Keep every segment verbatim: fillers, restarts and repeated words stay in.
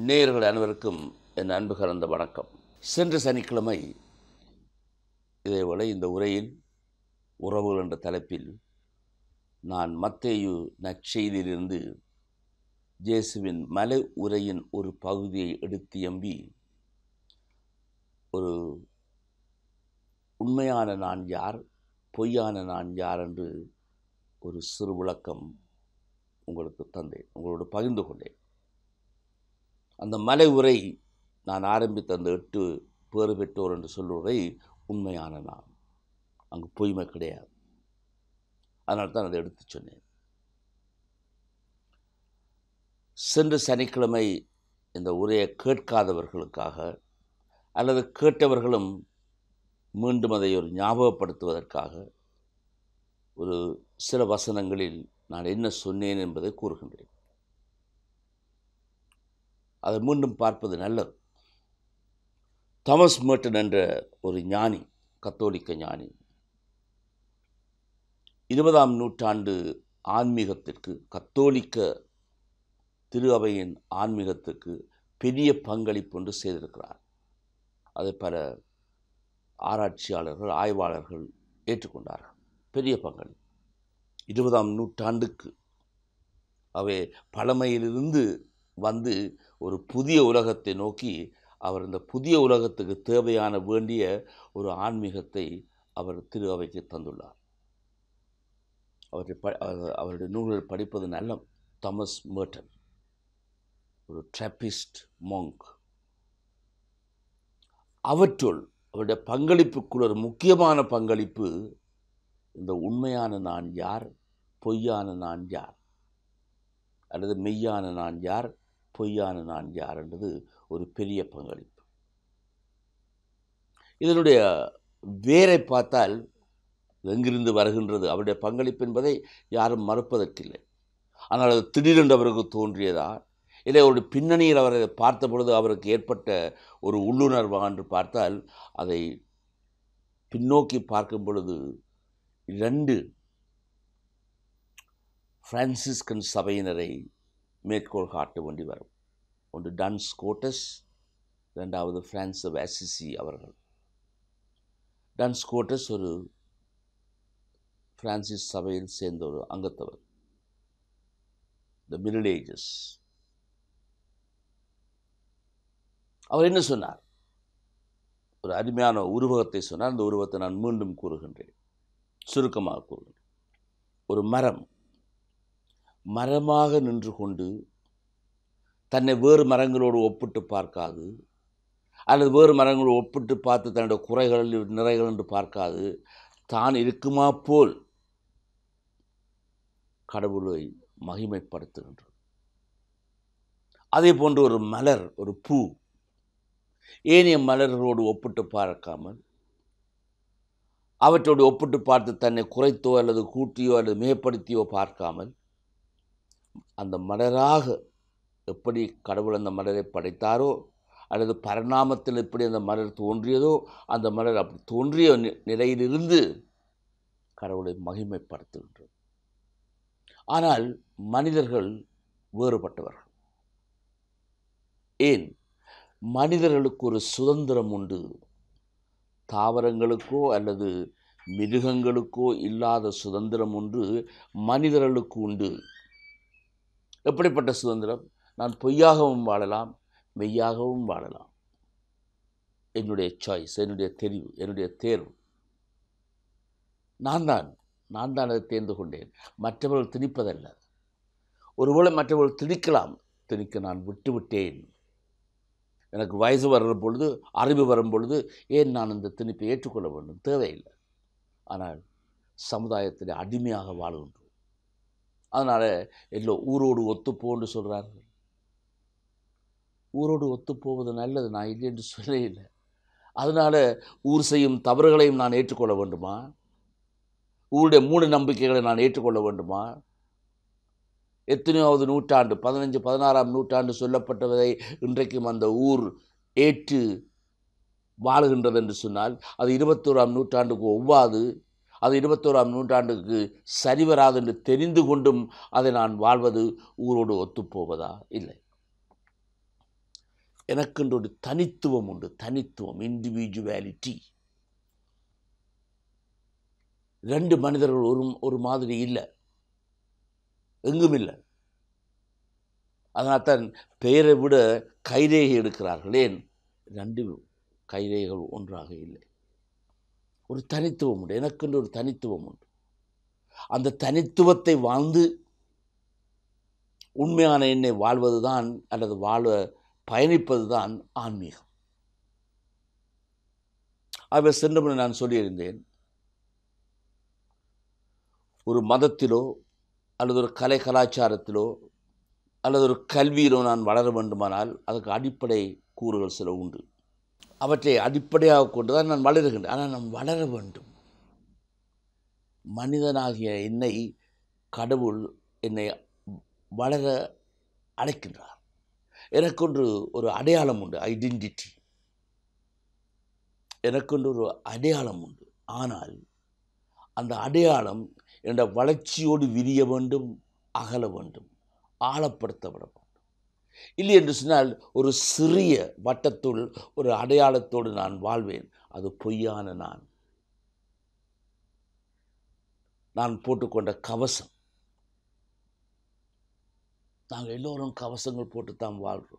நேயர்கள் அனைவருக்கும் என் அன்பு கலந்த வணக்கம். சென்ற சனிக்கிழமை இதேவேளை இந்த உரையில் உறவுகள் என்ற தலைப்பில் நான் மத்தேயு நற்செய்தியிலிருந்து இயேசுவின் மலை உரையின் ஒரு பகுதியை எடுத்து எம்பி ஒரு உண்மையான நான் யார், பொய்யான நான் யார் என்று ஒரு சிறு விளக்கம் உங்களுக்கு தந்தேன், உங்களோடு பகிர்ந்து கொண்டேன். அந்த மலை உரை நான் ஆரம்பித்த அந்த எட்டு பேறு பெற்றோர் என்று சொல்லுவதை உண்மையான நான், அங்கு பொய்மை கிடையாது. அதனால் தான் அதை எடுத்து சொன்னேன். சென்ற சனிக்கிழமை இந்த உரையை கேட்காதவர்களுக்காக அல்லது கேட்டவர்களும் மீண்டும் அதை ஒரு ஞாபகப்படுத்துவதற்காக ஒரு சில வசனங்களில் நான் என்ன சொன்னேன் என்பதை கூறுகின்றேன். அதை மீண்டும் பார்ப்பது நல்லது. தாமஸ் மேர்டன் என்ற ஒரு ஞானி, கத்தோலிக்க ஞானி, இருபதாம் நூற்றாண்டு ஆன்மீகத்திற்கு, கத்தோலிக்க திரு அவையின் ஆன்மீகத்துக்கு பெரிய பங்களிப்பு ஒன்று செய்திருக்கிறார். அதை பல ஆராய்ச்சியாளர்கள், ஆய்வாளர்கள் ஏற்றுக்கொண்டார்கள். பெரிய பங்களிப்பு. இருபதாம் நூற்றாண்டுக்கு அவை பழமையிலிருந்து வந்து ஒரு புதிய உலகத்தை நோக்கி அவர் இந்த புதிய உலகத்துக்கு தேவையான வேண்டிய ஒரு ஆன்மீகத்தை அவர் திரு அவைக்கு தந்துள்ளார். அவற்றை ப அவருடைய நூல்கள் படிப்பது நல்ல. தாமஸ் மேர்டன் ஒரு ட்ராப்பிஸ்ட் மோங்க். அவற்றுள் அவருடைய பங்களிப்புக்குள்ள ஒரு முக்கியமான பங்களிப்பு இந்த உண்மையான நான் யார், பொய்யான நான் யார், அல்லது மெய்யான நான் யார், பொய்யான நான் யார் என்றது ஒரு பெரிய பங்களிப்பு. இதனுடைய வேரை பார்த்தால் எங்கிருந்து வருகின்றது அவருடைய பங்களிப்பு என்பதை யாரும் மறுப்பதற்கில்லை. ஆனால் அது திடீரென்று அவருக்கு தோன்றியதா, இல்லை அவருடைய பின்னணியில் அவரை பார்த்த பொழுது அவருக்கு ஏற்பட்ட ஒரு உள்ளுணர்வா என்று பார்த்தால், அதை பின்னோக்கி பார்க்கும் பொழுது இரண்டு பிரான்சிஸ்கன் சபையினரை மேற்கோள் காட்ட வேண்டி வரும். ஒன்று டன்ஸ் ஸ்கோட்டஸ், இரண்டாவது பிரான்ஸ் ஆஃப் அசிசி அவர்கள். டன்ஸ் ஸ்கோட்டஸ் ஒரு பிரான்சிஸ் சபையில் சேர்ந்த ஒரு அங்கத்தவர். த மிடில் ஏஜஸ். அவர் என்ன சொன்னார்? ஒரு அருமையான உருவகத்தை சொன்னார். அந்த உருவத்தை நான் மீண்டும் கூறுகின்றேன், சுருக்கமாக கூறுகின்றேன். ஒரு மரம் மரமாக நின்று கொண்டு தன்னை வேறு மரங்களோடு ஒப்பிட்டு பார்க்காது, அல்லது வேறு மரங்களோடு ஒப்பிட்டு பார்த்து தன்னுடைய குறைகள் நிறைகள் என்று பார்க்காது, தான் இருக்குமா போல் கடவுளை மகிமைப்படுத்துகின்றது. அதே போன்று ஒரு மலர், ஒரு பூ ஏனைய மலர்களோடு ஒப்பிட்டு பார்க்காமல், அவற்றோடு ஒப்பிட்டு பார்த்து தன்னை குறைத்தோ அல்லது கூட்டியோ அல்லது மேம்படுத்தியோ பார்க்காமல், அந்த மலராக எப்படி கடவுள் அந்த மலரை படைத்தாரோ, அல்லது பரிணாமத்தில் எப்படி அந்த மலர் தோன்றியதோ, அந்த மலர் அப்படி தோன்றிய நிலையிலிருந்து கடவுளை மகிமைப்படுத்துகின்றது. ஆனால் மனிதர்கள் வேறுபட்டவர்கள். ஏன்? மனிதர்களுக்கு ஒரு சுதந்திரம் உண்டு. தாவரங்களுக்கோ அல்லது மிருகங்களுக்கோ இல்லாத சுதந்திரம் ஒன்று மனிதர்களுக்கு உண்டு. எப்படிப்பட்ட சுதந்திரம்? நான் பொய்யாகவும் வாழலாம், மெய்யாகவும் வாழலாம். என்னுடைய சாய்ஸ், என்னுடைய தெரிவு, என்னுடைய தேர்வு. நான் தான் நான் தான் அதை தேர்ந்து கொண்டேன். மற்றவர்கள் திணிப்பதல்ல. ஒருவேளை மற்றவர்கள் திணிக்கலாம், திணிக்க நான் விட்டு விட்டேன். எனக்கு வயசு வர்ற பொழுது, அறிவு வரும் பொழுது ஏன் நான் இந்த திணிப்பை ஏற்றுக்கொள்ள வேண்டும்? தேவையில்லை. ஆனால் சமுதாயத்தில் அடிமையாக வாழ்கின்றோம். அதனால் எல்லோ ஊரோடு ஒத்துப்போன்னு சொல்கிறார்கள். ஊரோடு ஒத்துப்போவது நல்லது, நான் இல்லை என்று சொல்ல இல்லை. அதனால் ஊர் செய்யும் தவறுகளையும் நான் ஏற்றுக்கொள்ள வேண்டுமா? ஊருடைய மூட நம்பிக்கைகளை நான் ஏற்றுக்கொள்ள வேண்டுமா? எத்தனையாவது நூற்றாண்டு, பதினஞ்சு பதினாறாம் நூற்றாண்டு சொல்லப்பட்டதை இன்றைக்கும் அந்த ஊர் ஏற்று வாழுகின்றது என்று சொன்னால், அது இருபத்தோராம் நூற்றாண்டுக்கு ஒவ்வாது, அது இருபத்தோராம் நூற்றாண்டுக்கு சரிவராது என்று தெரிந்து கொண்டும் அதை நான் வாழ்வது ஊரோடு ஒத்துப்போவதா? இல்லை. எனக்கென்று ஒரு தனித்துவம் உண்டு. தனித்துவம், இண்டிவிஜுவாலிட்டி. ரெண்டு மனிதர்கள் ஒரு ஒரு மாதிரி இல்லை, எங்கும் இல்லை. அதனால்தான் பெயரை விட கைரேகை எடுக்கிறார்கள். ஏன்? ரெண்டு கைரேகைகள் ஒன்றாக இல்லை. ஒரு தனித்துவம் உண்டு, எனக்கென்று ஒரு தனித்துவம் உண்டு. அந்த தனித்துவத்தை வாழ்ந்து உண்மையான எண்ணை வாழ்வதுதான், அல்லது வாழ பயணிப்பதுதான் ஆன்மீகம். அவர் சென்றபடி நான் சொல்லியிருந்தேன், ஒரு மதத்திலோ அல்லது ஒரு கலை கலாச்சாரத்திலோ அல்லது ஒரு கல்வியிலோ நான் வளர வேண்டுமானால் அதுக்கு அடிப்படை கூறுகள் சில உண்டு. அவற்றை அடிப்படையாக கொண்டுதான் நான் வளருகின்றேன். ஆனால் நான் வளர வேண்டும். மனிதனாகிய என்னை கடவுள் என்னை வளர அழைக்கின்றார். எனக்கொன்று ஒரு அடையாளம் உண்டு, ஐடென்டிட்டி. எனக்கொன்று ஒரு அடையாளம் உண்டு. ஆனால் அந்த அடையாளம் என்ற வளர்ச்சியோடு விரிய வேண்டும், அகல வேண்டும், ஆழப்படுத்தப்பட வேண்டும். இல்லை என்று சொன்னால் ஒரு சிறிய வட்டத்துள் ஒரு அடையாளத்தோடு நான் வாழ்வேன். அது பொய்யான நான். நான் போட்டுக்கொண்ட கவசம். நாங்கள் எல்லோரும் கவசங்கள் போட்டுத்தான் வாழ்கிறோம்.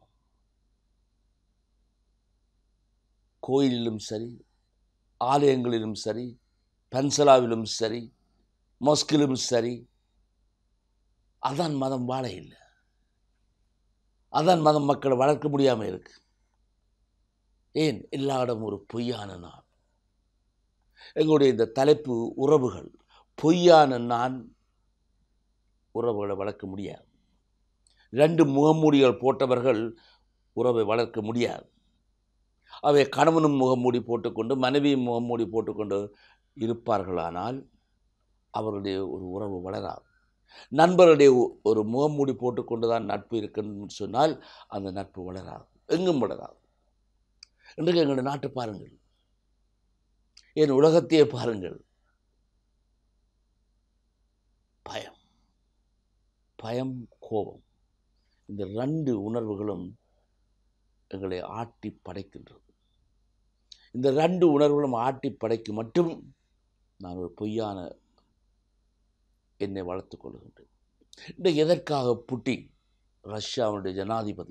கோயிலிலும் சரி, ஆலயங்களிலும் சரி, பன்சலாவிலும் சரி, மொஸ்கிலும் சரி. அதான் மதம் வாழ இல்லை. அதான் மதம் மக்களை வளர்க்க முடியாமல் இருக்கு. ஏன்? எல்லா இடம் ஒரு பொய்யான நான். எங்களுடைய இந்த தலைப்பு உறவுகள். பொய்யான நான் உறவுகளை வளர்க்க முடியாது. ரெண்டு முகமூடிகள் போட்டவர்கள் உறவை வளர்க்க முடியாது. அவை கணவனும் முகமூடி போட்டுக்கொண்டு மனைவியும் முகமூடி போட்டுக்கொண்டு இருப்பார்களானால் அவருடைய ஒரு உறவு வளராது. நண்பருடைய ஒரு முகமூடி போட்டுக்கொண்டு தான் நட்பு இருக்குன்னு சொன்னால் அந்த நட்பு வளராது, எங்கும் வளராது. இன்றைக்கு எங்களுடைய நாட்டை பாருங்கள், என் உலகத்தையே பாருங்கள். பயம், பயம், கோபம், இந்த ரெண்டு உணர்வுகளும் எங்களை ஆட்டி படைக்கின்றது. இந்த ரெண்டு உணர்வுகளும் ஆட்டி படைக்கும் மட்டும் நான் ஒரு பொய்யான என்னை வளர்த்துக் கொள்கின்றேன். இன்றைக்கு எதற்காக புட்டின், ரஷ்யாவுடைய ஜனாதிபதி,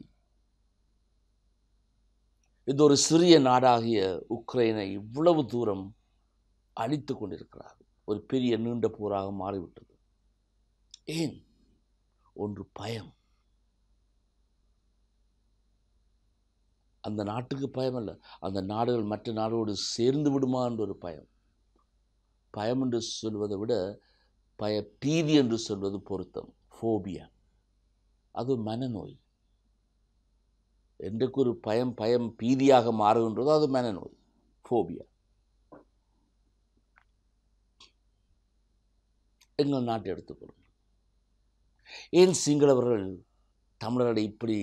இந்த ஒரு சிறிய நாடாகிய உக்ரைனை இவ்வளவு தூரம் அழித்து கொண்டிருக்கிறார்? ஒரு பெரிய நீண்ட போராக மாறிவிட்டது. ஏன்? ஒன்று பயம். அந்த நாட்டுக்கு பயம் அல்ல, அந்த நாடுகள் மற்ற நாடோடு சேர்ந்து விடுமா என்ற ஒரு பயம். பயம் என்று சொல்வதை விட பய பீதி என்று சொல்வது பொருத்தம். ஃபோபியா, அது மனநோய். என்றைக்கு ஒரு பயம் பயம் பீதியாக மாறுகின்றதோ அது மனநோய், ஃபோபியா. எங்கள் நாட்டை எடுத்துக்கொள்ளுங்கள். ஏன் சிங்களவர்கள் தமிழர்களை இப்படி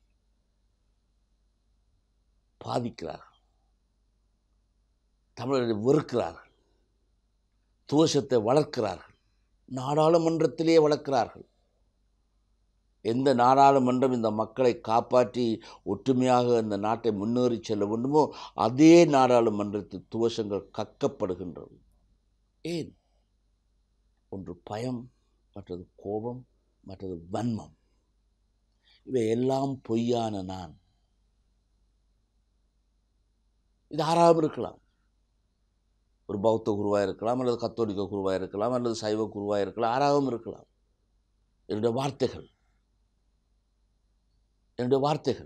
பாதிக்கிறார்கள்? தமிழர்களை வெறுக்கிறார்கள், துவேஷத்தை வளர்க்கிறார்கள், நாடாளுமன்றத்திலே வளர்க்கிறார்கள். எந்த நாடாளுமன்றம் இந்த மக்களை காப்பாற்றி ஒற்றுமையாக இந்த நாட்டை முன்னேறி செல்ல வேண்டுமோ அதே நாடாளுமன்றத்தில் துவேஷங்கள் கக்கப்படுகின்றது. ஏன்? ஒன்று பயம், மற்றது கோபம், மற்றது வன்மம். இவை எல்லாம் பொய்யான நான். இது ஆறாவது இருக்கலாம். ஒரு பௌத்த குருவாக இருக்கலாம், அல்லது கத்தோலிக்க குருவாக இருக்கலாம், அல்லது சைவ குருவாக இருக்கலாம், ஆறாகவும் இருக்கலாம். என்னுடைய வார்த்தைகள் என்னுடைய வார்த்தைகள்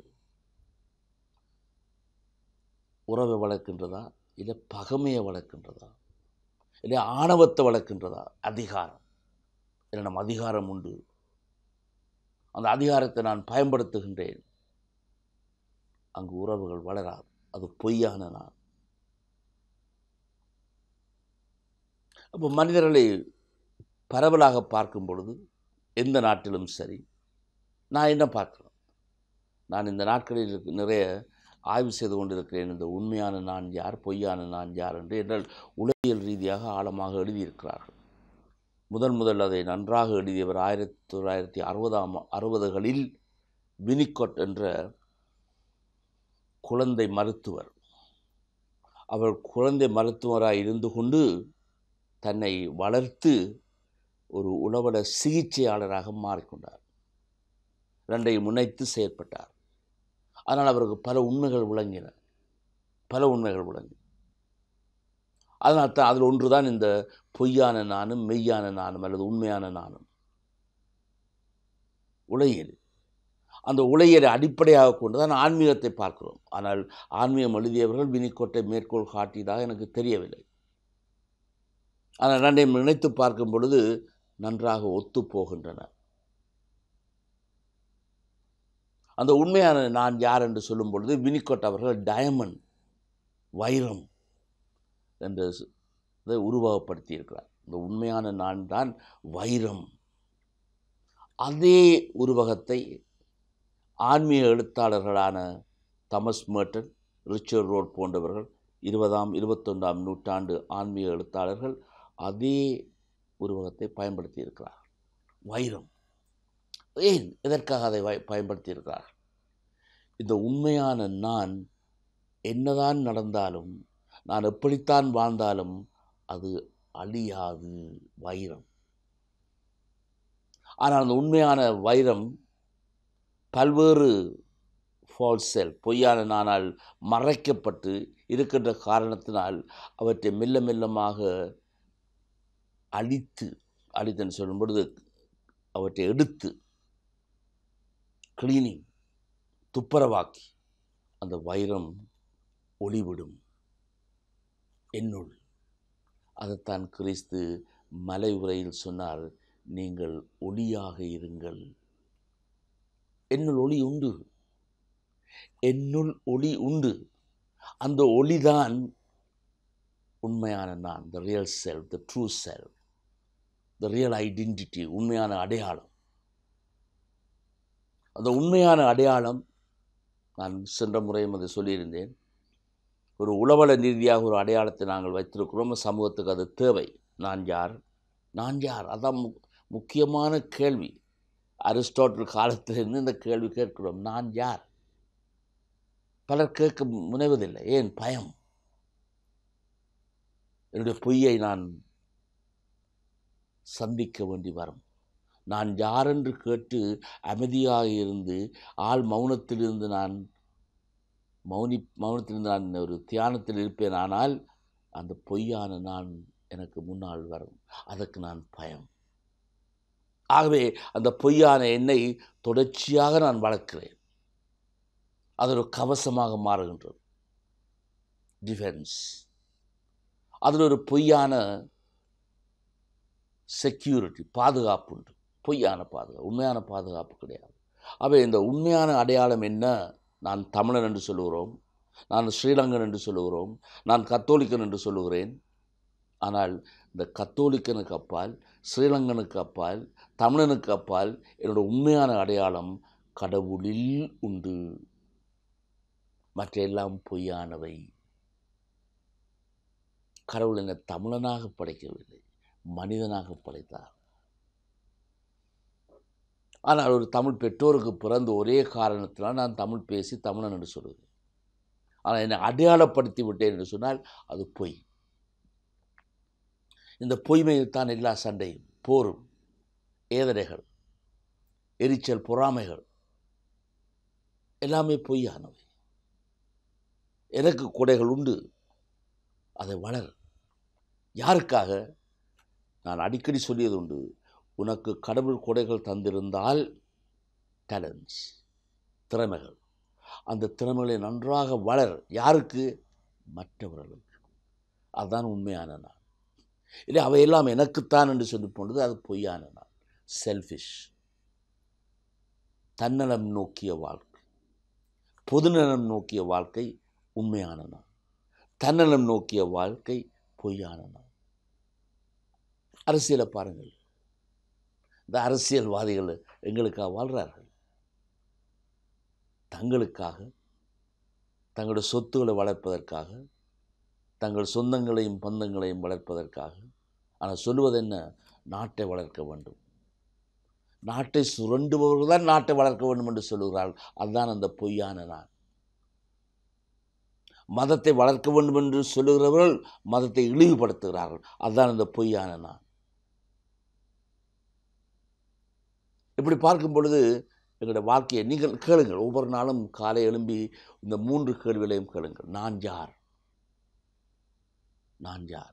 உறவை வளர்க்கின்றதா, இல்லை பகைமையை வளர்க்கின்றதா, இல்லை ஆணவத்தை வளர்க்கின்றதா? அதிகாரம். என்னிடம் அதிகாரம் உண்டு, அந்த அதிகாரத்தை நான் பயன்படுத்துகின்றேன். அங்கு உறவுகள் வளராது, அது பொய்யான நான். அப்போ மனிதர்களை பரவலாக பார்க்கும் பொழுது எந்த நாட்டிலும் சரி, நான் என்ன பார்க்கிறேன், நான் இந்த நாட்களில் நிறைய ஆய்வு செய்து கொண்டிருக்கிறேன். இந்த உண்மையான நான் யார், பொய்யான நான் யார் என்று என்றால் உளவியல் ரீதியாக ஆழமாக எழுதியிருக்கிறார்கள். முதல் முதல் அதை நன்றாக எழுதியவர் ஆயிரத்தி தொள்ளாயிரத்தி அறுபதாம் அறுபதுகளில் வினிகொட் என்ற குழந்தை மருத்துவர். அவர் குழந்தை மருத்துவராய் இருந்து கொண்டு தன்னை வளர்த்து ஒரு உளவள சிகிச்சையாளராக மாறிக்கொண்டார். இரண்டையும் முனைத்து செயற்பட்டார். ஆனால் அவருக்கு பல உண்மைகள் விளங்கின பல உண்மைகள் விளங்கின அதனால் தான் அதில் ஒன்றுதான் இந்த பொய்யான நானும் மெய்யான நானும் அல்லது உண்மையான நானும். உலகியல், அந்த உலகியலை அடிப்படையாக கொண்டுதான் ஆன்மீகத்தை பார்க்கிறோம். ஆனால் ஆன்மீகம் எழுதியவர்கள் வினிகோட்டை மேற்கோள் காட்டியதாக எனக்கு தெரியவில்லை. ஆனால் ரெண்டையும் நினைத்து பார்க்கும் பொழுது நன்றாக ஒத்து போகின்றன. அந்த உண்மையான நான் யார் என்று சொல்லும் பொழுது வினிகோட் அவர்கள் டயமண்ட், வைரம் என்று இதை உருவகப்படுத்தி இருக்கிறார். இந்த உண்மையான நான் தான் வைரம். அதே உருவகத்தை ஆன்மீக எழுத்தாளர்களான தாமஸ் மேர்டன், ரிச்சர்ட் ரோட் போன்றவர்கள், இருபதாம் இருபத்தொன்றாம் நூற்றாண்டு ஆன்மீக எழுத்தாளர்கள் அதே உருவகத்தை பயன்படுத்தி இருக்கிறார். வைரம் ஏன், எதற்காக அதை பயன்படுத்தி இருக்கிறார்? இந்த உண்மையான நான் என்னதான் நடந்தாலும், நான் எப்படித்தான் வாழ்ந்தாலும் அது அழியாது, வைரம். ஆனால் அந்த உண்மையான வைரம் பல்வேறு ஃபால்ஸ் செல்ஃப், பொய்யான நானால் மறைக்கப்பட்டு இருக்கின்ற காரணத்தினால் அவற்றை மெல்ல மெல்லமாக அழித்து, அழித்துன்னு சொல்லும் பொழுது அவற்றை எடுத்து கிளீனிங், துப்புரவாக்கி அந்த வைரம் ஒளிவிடும் என்னுள். அதைத்தான் கிறிஸ்து மலை உரையில் சொன்னார், நீங்கள் ஒளியாக இருங்கள். என்னுள் ஒளி உண்டு, என்னுள் ஒளி உண்டு. அந்த ஒளிதான் உண்மையான நான், the real self, the true self, the real identity, உண்மையான அடையாளம். அந்த உண்மையான அடையாளம், நான் சென்ற முறையும் அதை சொல்லியிருந்தேன், ஒரு உளவள ரீதியாக ஒரு அடையாளத்தை நாங்கள் வைத்திருக்கிறோம். சமூகத்துக்கு அது தேவை. நான் யார், நான் யார், அதான் முக்கியமான கேள்வி. அரிஸ்டாட்டில் காலத்திலிருந்து இந்த கேள்வி கேட்கிறோம், நான் யார். பலர் கேட்க முனைவதில்லை. ஏன்? பயம். என்னுடைய பொய்யை நான் சந்திக்க வேண்டி வரும். நான் யார் என்று கேட்டு அமைதியாக இருந்து ஆள் மௌனத்திலிருந்து நான் மௌனி மௌனத்திலிருந்து நான் ஒரு தியானத்தில் இருப்பேன். ஆனால் அந்த பொய்யான நான் எனக்கு முன்னால் வரும். அதற்கு நான் பயம். ஆகவே அந்த பொய்யான என்னை தொடர்ச்சியாக நான் வளர்க்கிறேன். அது ஒரு கவசமாக மாறுகின்றது, டிஃபென்ஸ். அதில் ஒரு பொய்யான செக்யூரிட்டி, பாதுகாப்பு உண்டு. பொய்யான பாதுகாப்பு, உண்மையான பாதுகாப்பு கிடையாது. அவை இந்த உண்மையான அடையாளம் என்ன? நான் தமிழன் என்று சொல்லுகிறோம், நான் ஸ்ரீலங்கன் என்று சொல்லுகிறோம், நான் கத்தோலிக்கன் என்று சொல்லுகிறேன். ஆனால் இந்த கத்தோலிக்கனுக்கு அப்பால், ஸ்ரீலங்கனுக்கு அப்பால், தமிழனுக்கு அப்பால் என்னோட உண்மையான அடையாளம் கடவுளில் உண்டு. மற்ற எல்லாம் பொய்யானவை. கடவுள் என்னை தமிழனாக படைக்கவில்லை, மனிதனாக படைத்தார். ஆனால் ஒரு தமிழ் பெற்றோருக்கு பிறந்த ஒரே காரணத்தினால் நான் தமிழ் பேசி தமிழன் என்று சொல்லுவேன். ஆனால் என்னை அடையாளப்படுத்தி விட்டேன் என்று சொன்னால் அது பொய். இந்த பொய்மையில் தான் எல்லா சண்டையும், போரும், ஏதனைகள், எரிச்சல், பொறாமைகள் எல்லாமே பொய்யானவை. எனக்கு கொடைகள் உண்டு, அதை வளர். யாருக்காக? நான் அடிக்கடி சொல்லியது உண்டு, உனக்கு கடவுள் கொடைகள் தந்திருந்தால், டேலண்ட்ஸ், திறமைகள், அந்த திறமைகளை நன்றாக வளர். யாருக்கு? மற்றவர்களுக்கு. அதுதான் உண்மையான நான். இல்லை அவையெல்லாம் எனக்குத்தான் என்று சொல்லி போனது அது பொய்யான நான். செல்ஃபிஷ், தன்னலம் நோக்கிய வாழ்க்கை, பொதுநலம் நோக்கிய வாழ்க்கை உண்மையான நான், தன்னலம் நோக்கிய வாழ்க்கை பொய்யான நான். அரசியலை பாருங்கள், இந்த அரசியல்வாதிகள் எங்களுக்காக வாழ்கிறார்கள். தங்களுக்காக, தங்களுடைய சொத்துக்களை வளர்ப்பதற்காக, தங்கள் சொந்தங்களையும் பந்தங்களையும் வளர்ப்பதற்காக. ஆனால் சொல்லுவது என்ன? நாட்டை வளர்க்க வேண்டும். நாட்டை சுரண்டுபவர்கள் தான் நாட்டை வளர்க்க வேண்டும் என்று சொல்லுகிறார்கள். அதுதான் அந்த பொய்யான நான். மதத்தை வளர்க்க வேண்டும் என்று சொல்லுகிறவர்கள் மதத்தை இழிவுபடுத்துகிறார்கள். அதுதான் இந்த பொய்யான நான். இப்படி பார்க்கும் பொழுது எங்களுடைய வாழ்க்கையை நீங்கள் கேளுங்கள். ஒவ்வொரு நாளும் காலை எழும்பி இந்த மூன்று கேள்விகளையும் கேளுங்கள். நான் யார்? நான் யார்?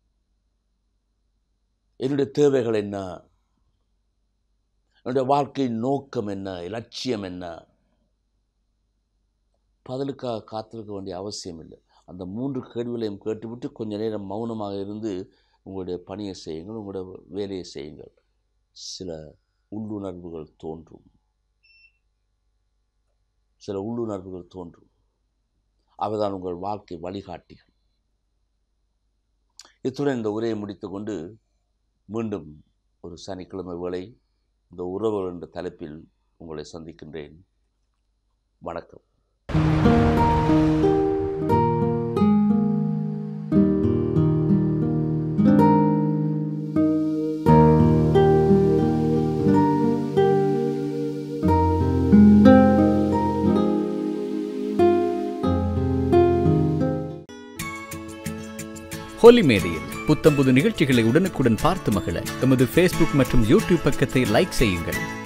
என்னுடைய தேவைகள் என்ன? என்னுடைய வாழ்க்கையின் நோக்கம் என்ன? இலட்சியம் என்ன? பதிலுக்காக காத்திருக்க வேண்டிய அவசியம் இல்லை. அந்த மூன்று கேள்விகளையும் கேட்டுவிட்டு கொஞ்ச நேரம் மௌனமாக இருந்து உங்களுடைய பணியை செய்யுங்கள், உங்களுடைய வேலையை செய்யுங்கள். சில உள்ளுணர்வுகள் தோன்றும். சில உள்ளுணர்வுகள் தோன்றும். அவைதான் உங்கள் வாழ்க்கை வழிகாட்டிகள். இத்துடன் இந்த உரையை முடித்துக்கொண்டு மீண்டும் ஒரு சனிக்கிழமை வேளை இந்த உறவுகள் என்ற தலைப்பில் உங்களை சந்திக்கின்றேன். வணக்கம். ஹோலி மேடையில் புத்தம்புது நிகழ்ச்சிகளை உடனுக்குடன் பார்த்து மகிழ எமது ஃபேஸ்புக் மற்றும் யூடியூப் பக்கத்தை லைக் செய்யுங்கள்.